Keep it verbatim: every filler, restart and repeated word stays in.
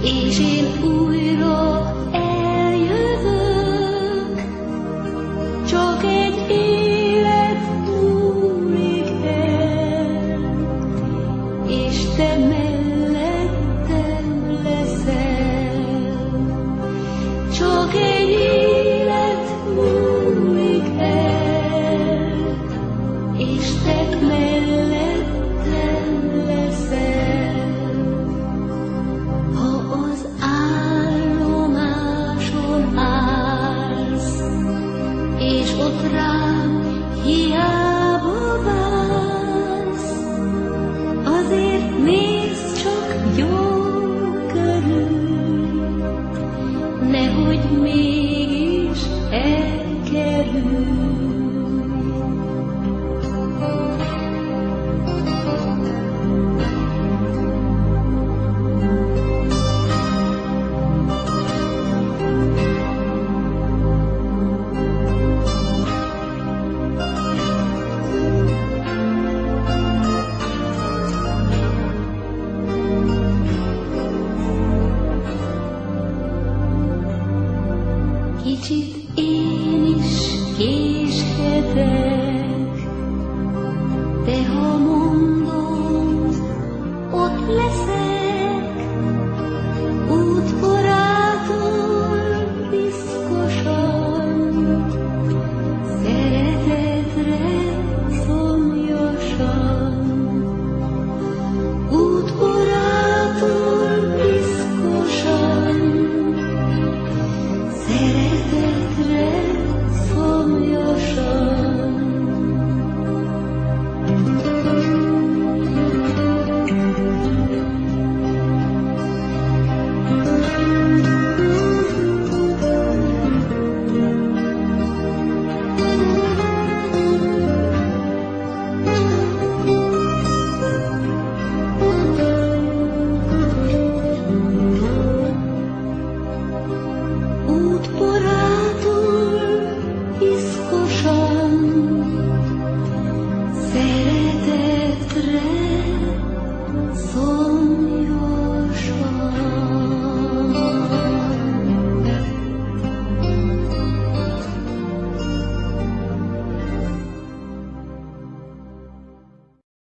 és én újra eljövök, csak egy élet múlik el, és te mellettem leszel. Csak egy élet múlik el, és te mellettem leszel. Ha az állomáson állsz, és ott rám hiába vársz, azért nézd csak jól körül, nehogy mégis elkerülj. Kicsit én is késhetek, de ha mondom, ott leszek.